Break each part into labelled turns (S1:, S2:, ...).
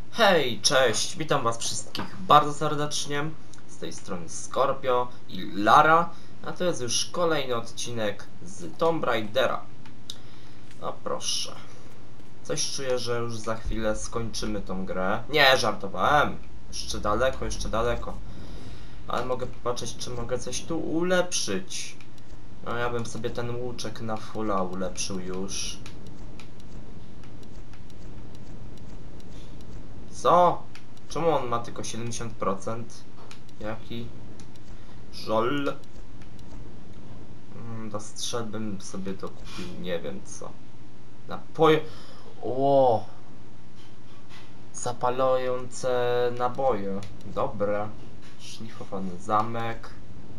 S1: Hej, cześć, witam was wszystkich bardzo serdecznie. Z tej strony Scorpio i Lara, a to jest już kolejny odcinek z Tomb Raidera. No proszę. Coś czuję, że już za chwilę skończymy tą grę. Nie, żartowałem. Jeszcze daleko, jeszcze daleko. Ale mogę popatrzeć, czy mogę coś tu ulepszyć. No ja bym sobie ten łuczek na fulla ulepszył już. Co? Czemu on ma tylko 70%? Jaki żol. Do strzelby bym sobie to kupił, nie wiem co. Napoje. O! Zapalające naboje. Dobre. Szlifowany zamek.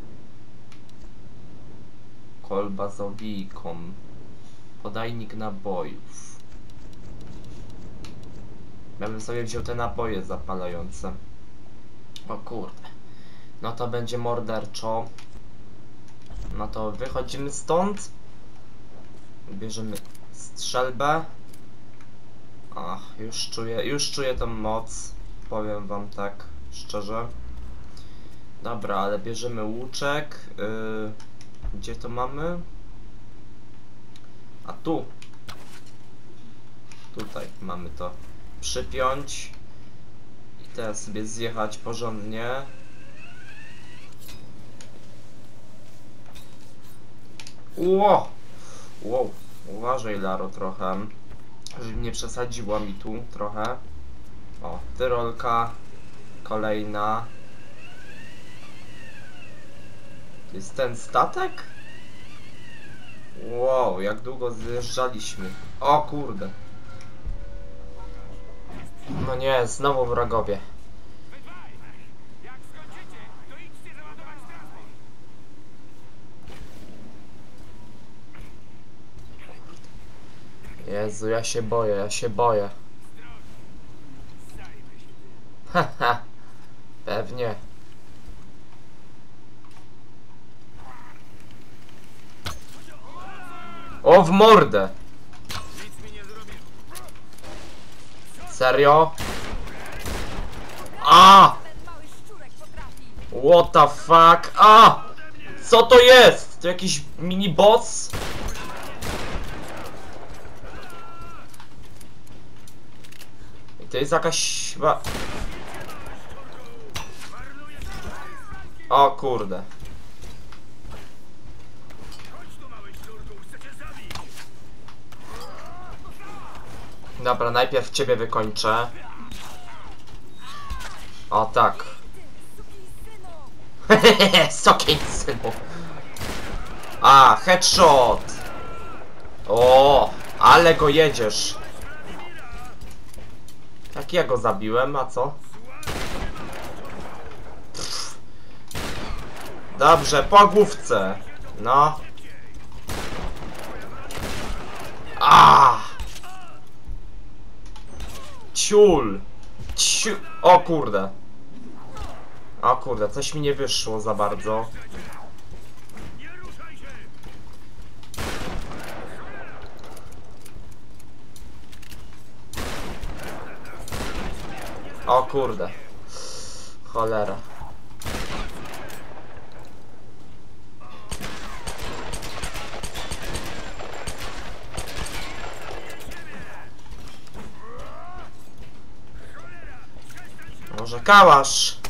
S1: Kolba z owijką. Podajnik nabojów. Ja bym sobie wziął te naboje zapalające. O kurde. No to będzie morderczo. No to wychodzimy stąd. Bierzemy strzelbę. Ach, już czuję tą moc. Powiem wam tak szczerze. Dobra, ale bierzemy łuczek. Gdzie to mamy? A tu. Tutaj mamy to przypiąć. I teraz sobie zjechać porządnie. Ło! Wow, uważaj Laro trochę, żeby nie przesadziła mi tu trochę. O, tyrolka. Kolejna. To jest ten statek? Wow, jak długo zjeżdżaliśmy. O kurde. No nie, znowu wrogowie. Jezu, ja się boję, ja się boję. Haha, pewnie. O, w mordę! Serio? A! What the fuck? A! Co to jest? To jakiś mini boss? I to jest jakaś chyba... O kurde. Dobra, najpierw ciebie wykończę. O tak. Hehehe, synu. A, headshot. O, ale go jedziesz. Jak ja go zabiłem, a co? Pff. Dobrze, po główce. No. A! Ciul. O kurde. O kurde, coś mi nie wyszło za bardzo. O kurde. Cholera. Może kałasz?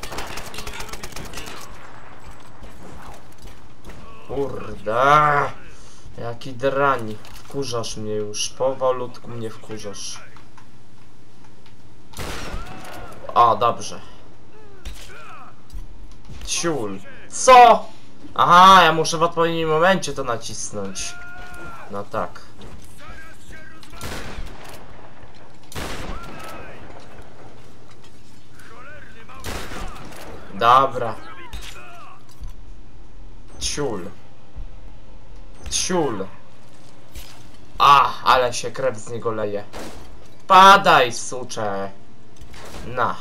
S1: Kurde. Jaki drań. Wkurzasz mnie już. Powolutku mnie wkurzasz. O, dobrze. Ciul. Co? Aha, ja muszę w odpowiednim momencie to nacisnąć. No tak. Dobra. Ciul. Ciul. A, ale się krew z niego leje. Padaj, sucze. Na.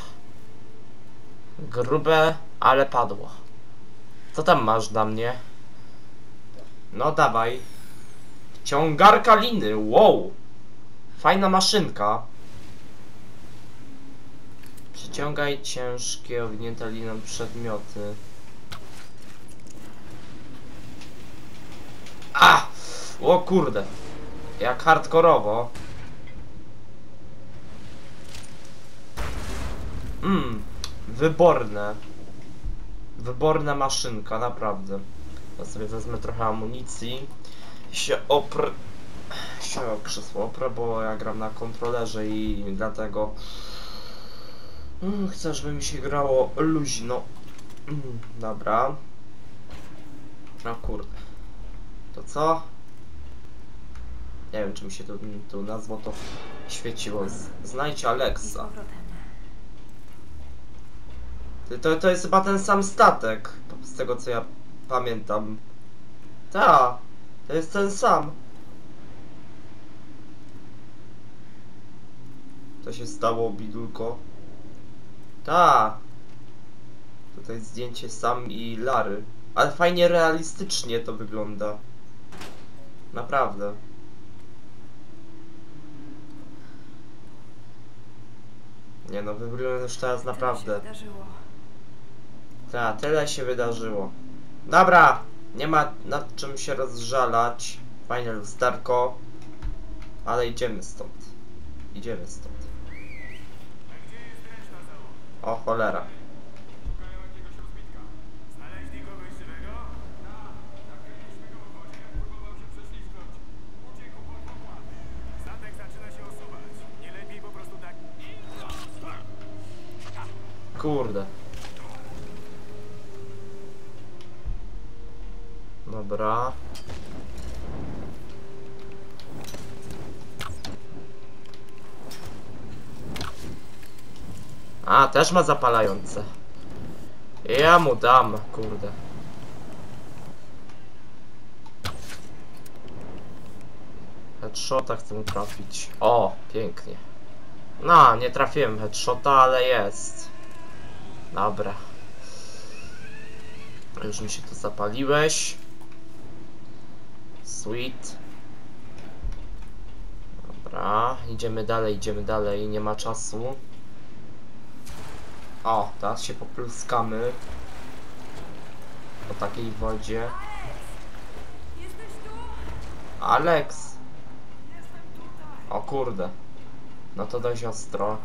S1: Grube, ale padło. Co tam masz dla mnie? No dawaj. Ciągarka liny, wow. Fajna maszynka. Wyciągaj ciężkie, owinięte liną przedmioty. A! O kurde! Jak hardkorowo. Wyborne. Wyborna maszynka, naprawdę. Ja sobie wezmę trochę amunicji. Się o krzesło oprę, bo ja gram na kontrolerze i dlatego chcę, żeby mi się grało luźno. Dobra. O kurde. To co? Nie wiem, czy mi się tu na złoto świeciło. Znajdź Alexa. To jest chyba ten sam statek, z tego co ja pamiętam. Ta, to jest ten sam. Co się stało, bidulko? Ta. Tutaj zdjęcie Sam i Lary. Ale fajnie realistycznie to wygląda. Naprawdę. Nie no, wygląda już teraz naprawdę. Tak, tyle się wydarzyło. Dobra, nie ma nad czym się rozżalać. Fajne lusterko. Ale idziemy stąd. Idziemy stąd. O cholera. Kurde. Dobra. A, też ma zapalające. Ja mu dam, kurde. Headshota chcę mu trafić. O, pięknie. No, nie trafiłem headshota, ale jest. Dobra. Już mi się tu zapaliłeś. Sweet. Dobra, idziemy dalej, nie ma czasu. O, teraz się popluskamy po takiej wodzie. Alex! O kurde. No to dość ostro.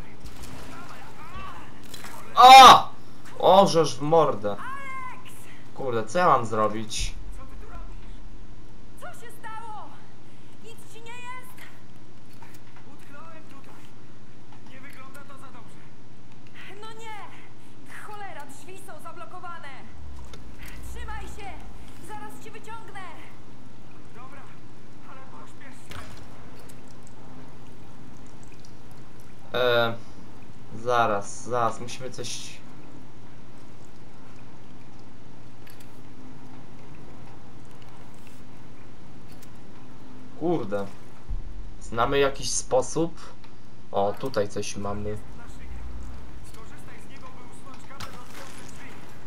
S1: O! O, żeż w mordę. Kurde, co ja mam zrobić?
S2: Co się stało? Nic ci nie jest?
S3: Utknąłem tutaj. Nie wygląda to za dobrze.
S2: No nie! Cholera, drzwi są zablokowane! Trzymaj się! Zaraz cię wyciągnę!
S3: Dobra, ale pośpiesz się.
S1: Zaraz, musimy coś... Kurde. Znamy jakiś sposób? O, tutaj coś mamy.
S3: Na szyję. Skorzystaj z niego, by usunąć kabel rozwiązujący drzwi.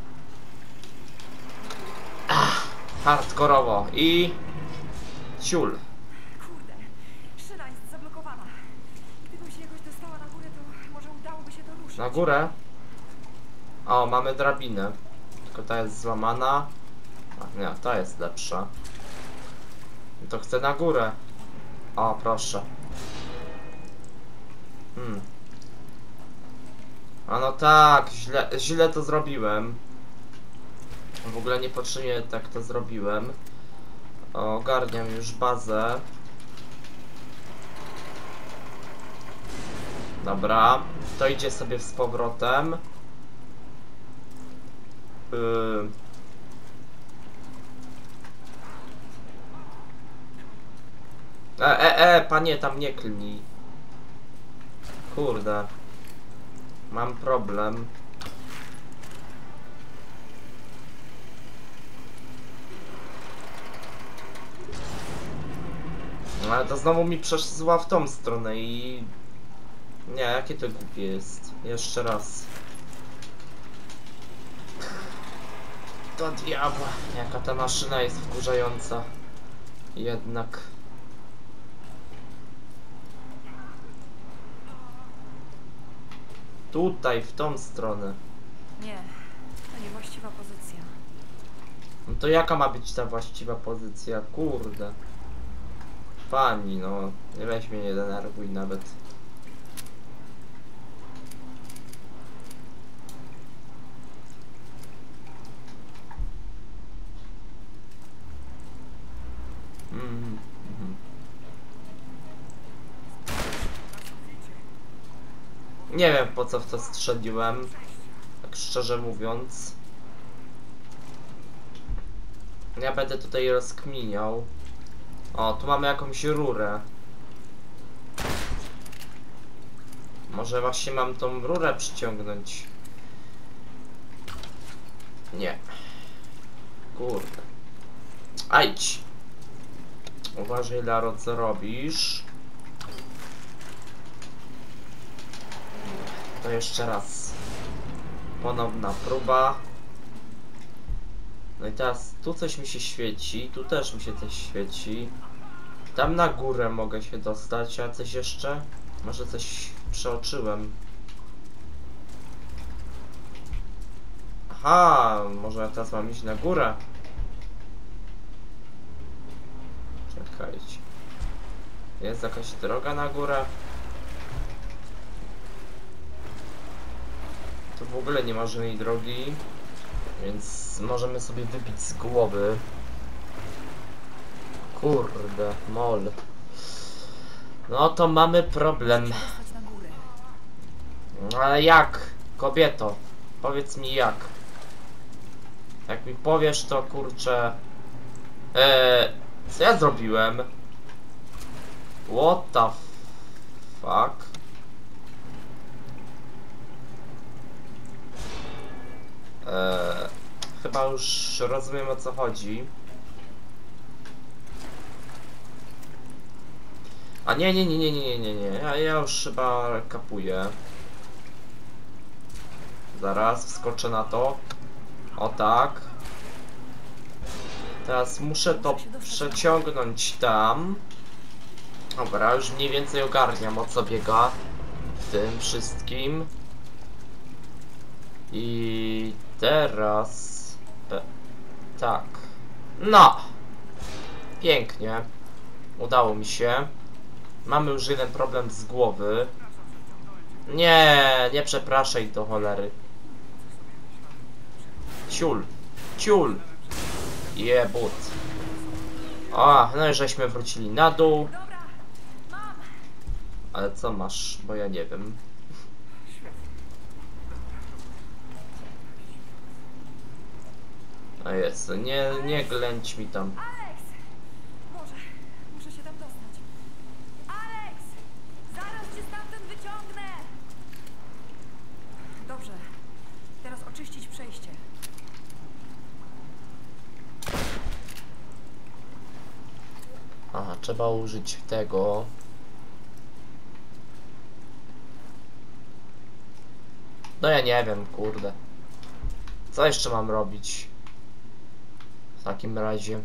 S1: Hardkorowo i... ciul.
S2: Kurde, szyna jest zablokowana. Gdybym się jakoś dostała na górę, to może udałoby się to ruszyć.
S1: Na górę? O, mamy drabinę. Tylko ta jest złamana. A, nie, ta jest lepsza. To chcę na górę. O, proszę. A no tak, źle to zrobiłem. W ogóle niepotrzebnie tak to zrobiłem. Ogarniam już bazę. Dobra, to idzie sobie z powrotem. Panie, tam nie klnij. Kurde. Mam problem. Ale to znowu mi przeszła w tą stronę i... Nie, jakie to głupie jest. Jeszcze raz. Do diabła. Jaka ta maszyna jest wkurzająca. Jednak. Tutaj, w tą stronę.
S2: Nie, to niewłaściwa pozycja.
S1: No to jaka ma być ta właściwa pozycja? Kurde. Pani, no. Nie weź mnie, nie denerwuj nawet. Nie wiem, po co w to strzeliłem. Tak szczerze mówiąc. Ja będę tutaj rozkminiał. O, tu mamy jakąś rurę. Może właśnie mam tą rurę przyciągnąć. Nie. Kurde. Ajdź. Uważaj, Laro, co robisz. To jeszcze raz. Ponowna próba. No i teraz tu coś mi się świeci, tu też mi się coś świeci. Tam na górę mogę się dostać, a coś jeszcze? Może coś przeoczyłem. Aha, może ja teraz mam iść na górę. Czekajcie. Jest jakaś droga na górę? Tu w ogóle nie ma żadnej drogi. Więc możemy sobie wybić z głowy. Kurde, mol. No to mamy problem.
S2: Dostać na górę.
S1: Ale jak? Kobieto, powiedz mi jak. Jak mi powiesz, to kurczę... co ja zrobiłem? What the fuck? Chyba już rozumiem, o co chodzi. A nie. Ja już chyba kapuję. Zaraz wskoczę na to. O tak. Teraz muszę to przeciągnąć tam. Dobra, już mniej więcej ogarniam, o co biega w tym wszystkim. I teraz... tak. No! Pięknie. Udało mi się. Mamy już jeden problem z głowy. Nie przepraszaj do cholery. Ciul. Jebut. O, no i żeśmy wrócili na dół.
S2: Dobra, mam!
S1: Ale co masz? Bo ja nie wiem. A jest, nie ględź mi tam.
S2: Alex! Boże, muszę się tam dostać. Alex! Zaraz cię stamtąd wyciągnę! Dobrze. Teraz oczyścić przejście.
S1: Aha, trzeba użyć tego. No ja nie wiem, kurde. Co jeszcze mam robić? W takim razie.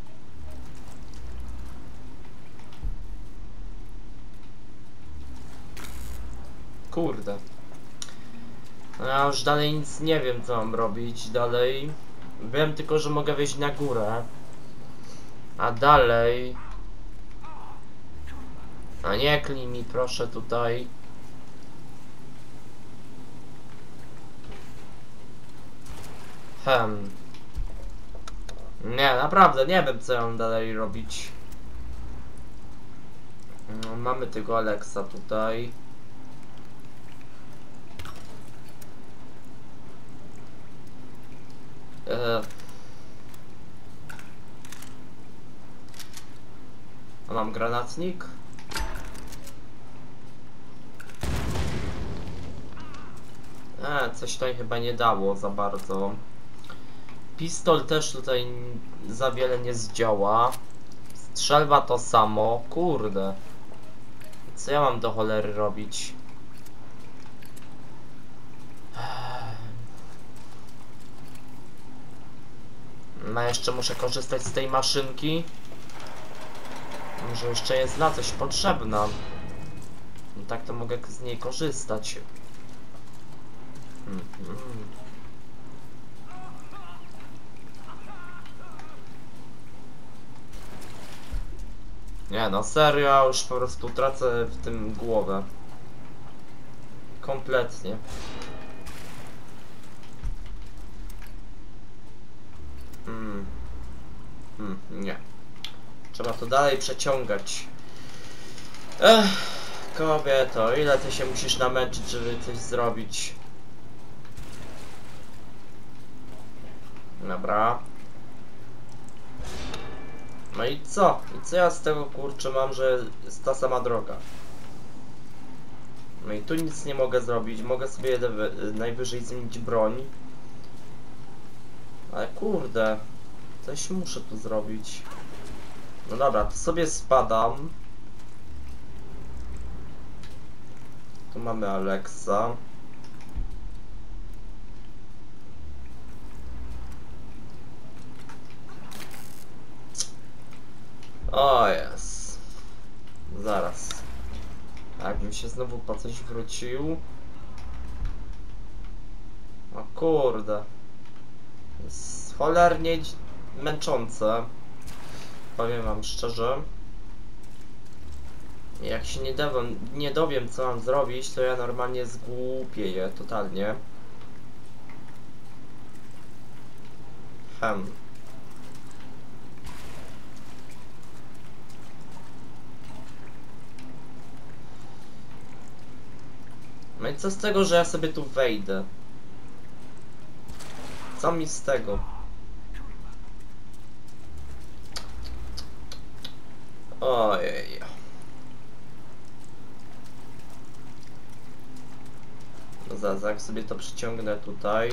S1: Kurde. No ja już dalej nic nie wiem, co mam robić dalej. Wiem tylko, że mogę wejść na górę. A dalej... A nie klij mi proszę tutaj. Nie, naprawdę nie wiem, co ja mam dalej robić. No, mamy tego Alexa tutaj. A mam granatnik. Coś tutaj chyba nie dało za bardzo. Pistol też tutaj za wiele nie zdziała. Strzelba to samo. Kurde. Co ja mam do cholery robić? No jeszcze muszę korzystać z tej maszynki. Może jeszcze jest na coś potrzebna. No tak to mogę z niej korzystać. Nie no, serio, już po prostu tracę w tym głowę. Kompletnie. Nie. Trzeba to dalej przeciągać. Ech, kobieto, ile ty się musisz namęczyć, żeby coś zrobić? Dobra. No i co? I co ja z tego kurczę mam, że jest ta sama droga? No i tu nic nie mogę zrobić. Mogę sobie najwyżej zmienić broń. Ale kurde, coś muszę tu zrobić. No dobra, to sobie spadam. Tu mamy Alexa. O jest. Zaraz. Jakbym się znowu po coś wrócił. O kurde. Jest cholernie męczące. Powiem wam szczerze. Jak się nie dowiem co mam zrobić, to ja normalnie zgłupieję totalnie. No i co z tego, że ja sobie tu wejdę? Co mi z tego? Ojej. No zaraz, jak sobie to przyciągnę tutaj.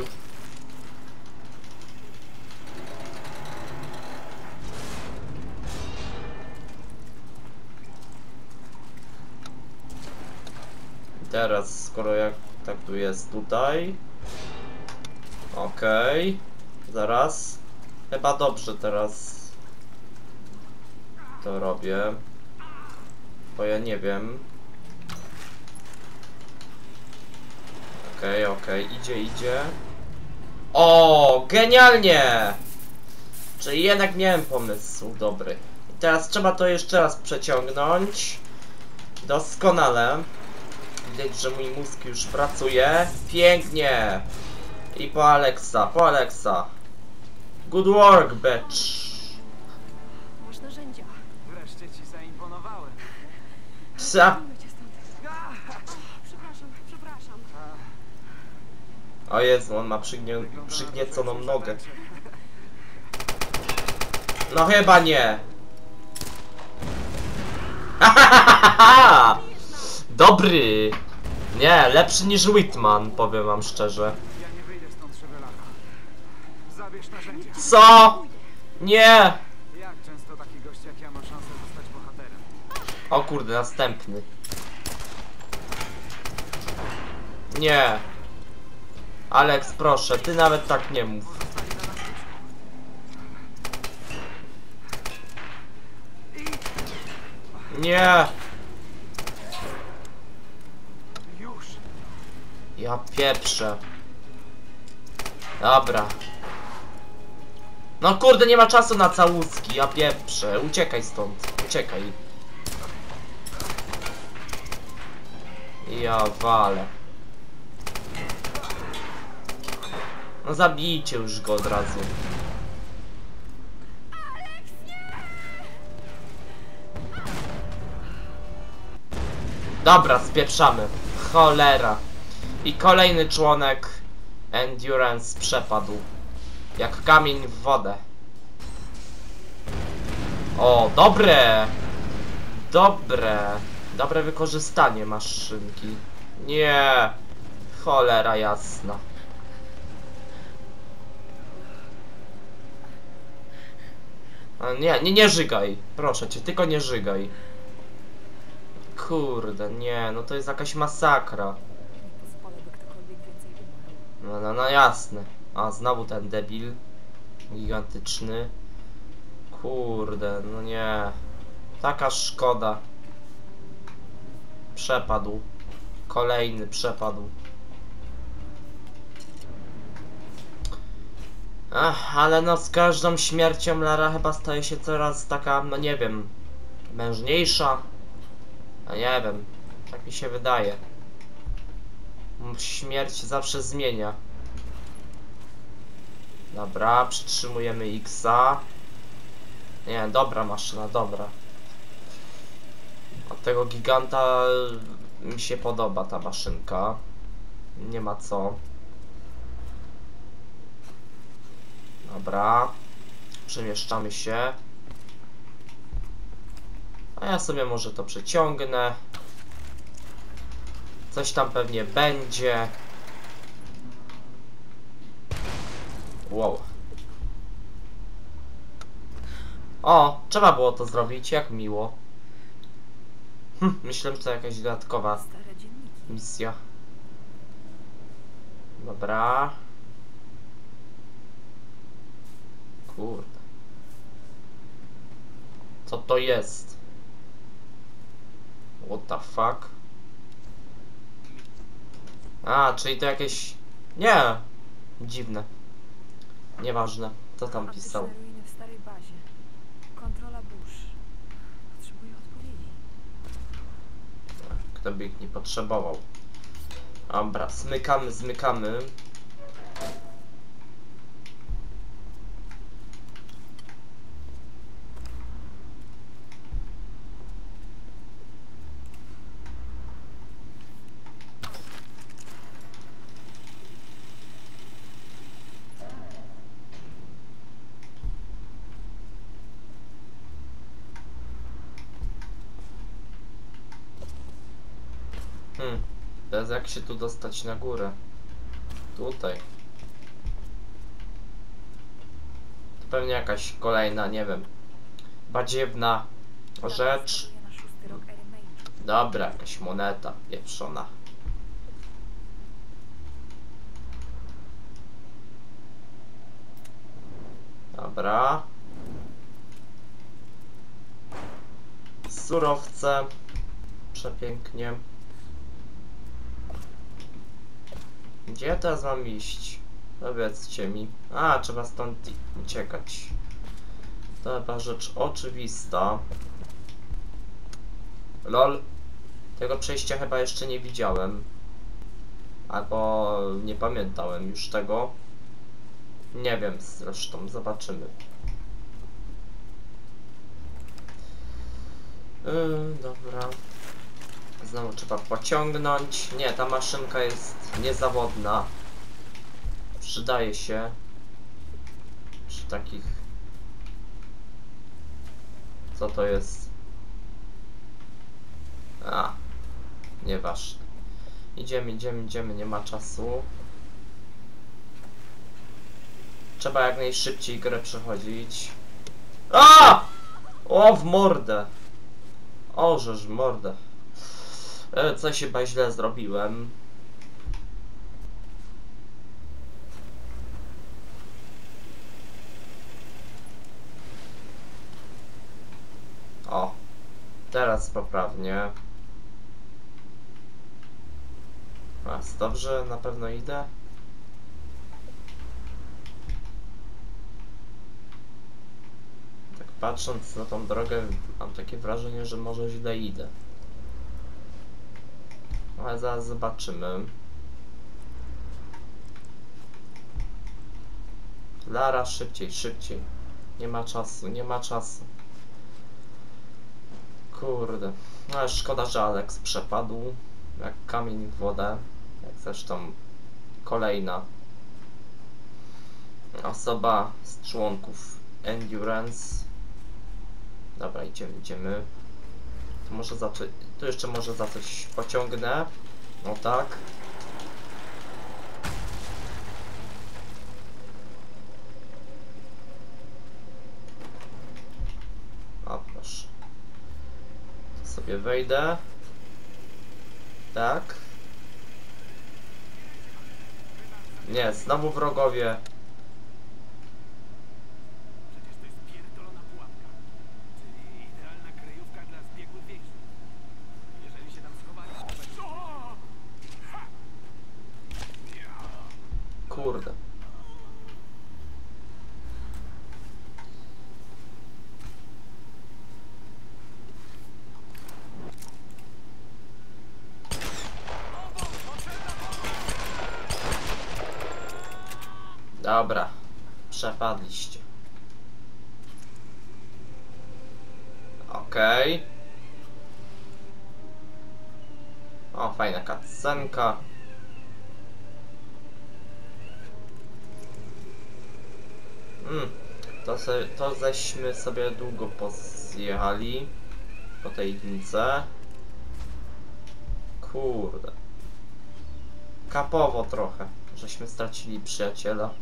S1: Teraz, skoro jak tak tu jest tutaj. Okej. Zaraz. Chyba dobrze teraz to robię. Bo ja nie wiem. Okej, idzie. O, genialnie! Czyli jednak miałem pomysł dobry. I teraz trzeba to jeszcze raz przeciągnąć. Doskonale. Widać, że mój mózg już pracuje. Pięknie! I po Alexa. Good work, bitch!
S2: Masz narzędzia.
S3: Wreszcie ci zaimponowałem.
S2: Wyjmę cię stąd. Przepraszam.
S1: O Jezu, on ma przygnieconą
S3: Wygląda
S1: nogę.
S3: na
S1: No chyba nie! Dobry! Nie, lepszy niż Whitman, powiem wam szczerze.
S3: Ja nie wyjdę stąd, Szewelaka. Zabierz narzędzia.
S1: Co? Nie!
S3: Jak często taki gość jak ja ma szansę zostać bohaterem?
S1: O kurde, następny. Nie. Alex, proszę, ty nawet tak nie mów.
S3: Pozostali na nas
S1: Nie!
S3: już.
S1: Ja pieprzę. Dobra. No kurde, nie ma czasu na całuski, ja pieprzę. Uciekaj stąd, uciekaj. Ja walę. No zabijcie już go od razu. Dobra, spieprzamy. Cholera. I kolejny członek Endurance przepadł. Jak kamień w wodę. O, dobre! Dobre wykorzystanie maszynki. Nie. Cholera jasna. A nie żygaj. Proszę cię, tylko nie żygaj. Kurde, nie, no to jest jakaś masakra.
S2: Pozwolę, by ktokolwiek więcej umarł.
S1: No jasne. A, znowu ten debil. Gigantyczny. Kurde, no nie. Taka szkoda. Przepadł. Kolejny przepadł. Ach, ale no z każdą śmiercią Lara chyba staje się coraz taka, no nie wiem, mężniejsza. A nie wiem, tak mi się wydaje. Śmierć zawsze zmienia. Dobra, przytrzymujemy X-a. Nie, dobra maszyna, dobra. Od tego giganta mi się podoba ta maszynka. Nie ma co. Dobra. Przemieszczamy się. A ja sobie może to przeciągnę. Coś tam pewnie będzie. Wow. O, trzeba było to zrobić, jak miło. Myślę, że to jakaś dodatkowa
S2: Stare dzienniki.
S1: misja. Dobra. Kurde. Co to jest? What the fuck? A, czyli to jakieś... Nie! Dziwne. Nieważne. Co tam pisał?
S2: Antyczne ruiny w starej bazie. Kontrola burz. Potrzebuję odpowiedzi.
S1: Kto by ich nie potrzebował. Dobra, smykamy, zmykamy. Teraz jak się tu dostać na górę? Tutaj. To pewnie jakaś kolejna, nie wiem, badziewna rzecz.
S2: Wskazuje na 6. rok ery Meiji.
S1: Dobra, jakaś moneta pieprzona. Dobra. Surowce. Przepięknie. Gdzie ja teraz mam iść? Powiedzcie mi. A, trzeba stąd uciekać. To chyba rzecz oczywista. Lol. Tego przejścia chyba jeszcze nie widziałem. Albo nie pamiętałem już tego. Nie wiem zresztą, zobaczymy. Dobra. Znowu trzeba pociągnąć. Nie, ta maszynka jest niezawodna. Przydaje się przy takich... Co to jest? A, nieważne. Idziemy, nie ma czasu. Trzeba jak najszybciej grę przechodzić. A! O, w mordę! O, żeż w mordę. Coś chyba źle zrobiłem. O, teraz poprawnie. A, dobrze, na pewno idę. Tak patrząc na tą drogę, mam takie wrażenie, że może źle idę. Ale zaraz zobaczymy. Lara, szybciej, szybciej. Nie ma czasu, nie ma czasu. Kurde. No ale szkoda, że Alex przepadł. Jak kamień w wodę. Jak zresztą kolejna osoba z członków Endurance. Dobra, idziemy. Tu może za to, tu jeszcze może za coś pociągnę. No tak. O, proszę. Tu sobie wejdę. Tak. Nie, znowu wrogowie.
S3: Przecież to jest pierdolona pułapka. Czyli idealna kryjówka dla zbiegłych więźniów. Jeżeli się tam schowali, to będzie... O! Ha! Ja.
S1: Kurde. Dobra, przepadliście. Okej. O, fajna cutscenka. To żeśmy sobie długo pozjechali po tej lince. Kurde. Kapowo trochę, żeśmy stracili przyjaciela.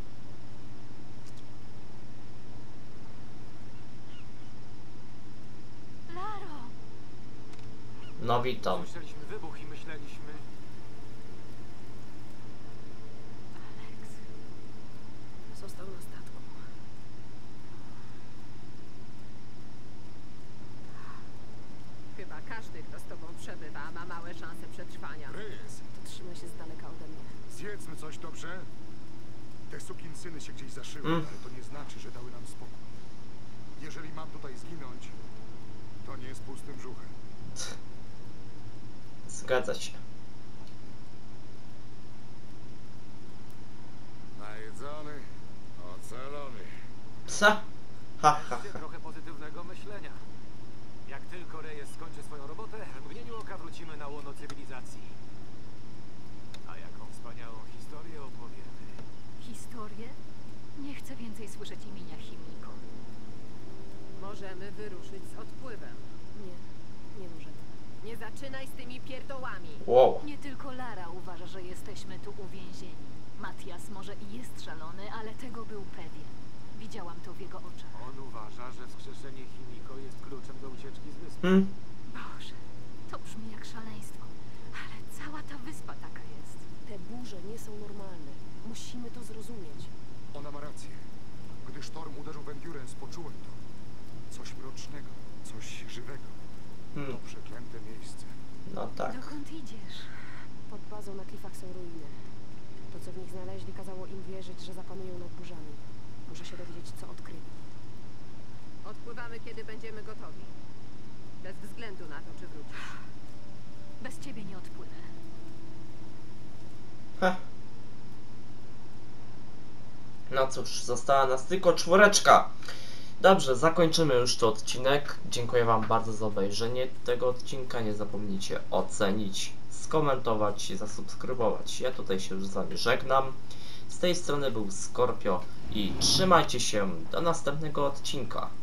S2: Laro!
S1: No witam.
S3: Słyszeliśmy wybuch i myśleliśmy...
S2: Alex. Został na statku.
S4: Chyba każdy, kto z tobą przebywa, ma małe szanse przetrwania.
S3: Rys,
S4: To trzymaj się z daleka ode mnie.
S3: zjedzmy coś, dobrze? Te sukinsyny się gdzieś zaszyły, ale to nie znaczy, że dały nam spokój. Jeżeli mam tutaj zginąć, to nie z pustym brzuchem.
S1: Zgadza się.
S3: Najedzony, ocalony.
S1: Psa. Ha, ha,
S3: Kwestia
S1: ha.
S3: trochę pozytywnego myślenia. Jak tylko Reyes skończy swoją robotę, w mgnieniu oka wrócimy na łono cywilizacji. A jaką wspaniałą historię opowiemy.
S2: Historię? Nie chcę więcej słyszeć imienia Himiko.
S4: Możemy wyruszyć z odpływem. Nie możemy. Nie zaczynaj z tymi pierdołami.
S1: Wow.
S2: Nie tylko Lara uważa, że jesteśmy tu uwięzieni. Matias może i jest szalony, ale tego był pewien. Widziałam to w jego oczach.
S3: On uważa, że wskrzeszenie Himiko jest kluczem do ucieczki z wyspy.
S2: Boże, to brzmi jak szaleństwo. Ale cała ta wyspa taka jest.
S5: Te burze nie są normalne. Musimy to zrozumieć.
S3: Ona ma rację. Gdy sztorm uderzył w Endurance, poczułem to. Coś mrocznego, coś żywego. To przeklęte miejsce.
S1: No tak.
S2: Dokąd idziesz?
S5: Pod bazą na klifach są ruiny. To, co w nich znaleźli, kazało im wierzyć, że zapanują nad burzami. Muszę się dowiedzieć, co odkryli.
S4: Odpływamy, kiedy będziemy gotowi. Bez względu na to, czy wrócisz.
S2: Bez ciebie nie odpłynę.
S1: Heh. No cóż, została nas tylko 4. Dobrze, zakończymy już ten odcinek. Dziękuję wam bardzo za obejrzenie tego odcinka. Nie zapomnijcie ocenić, skomentować i zasubskrybować. Ja tutaj się już z wami żegnam. Z tej strony był Skorpio i trzymajcie się do następnego odcinka.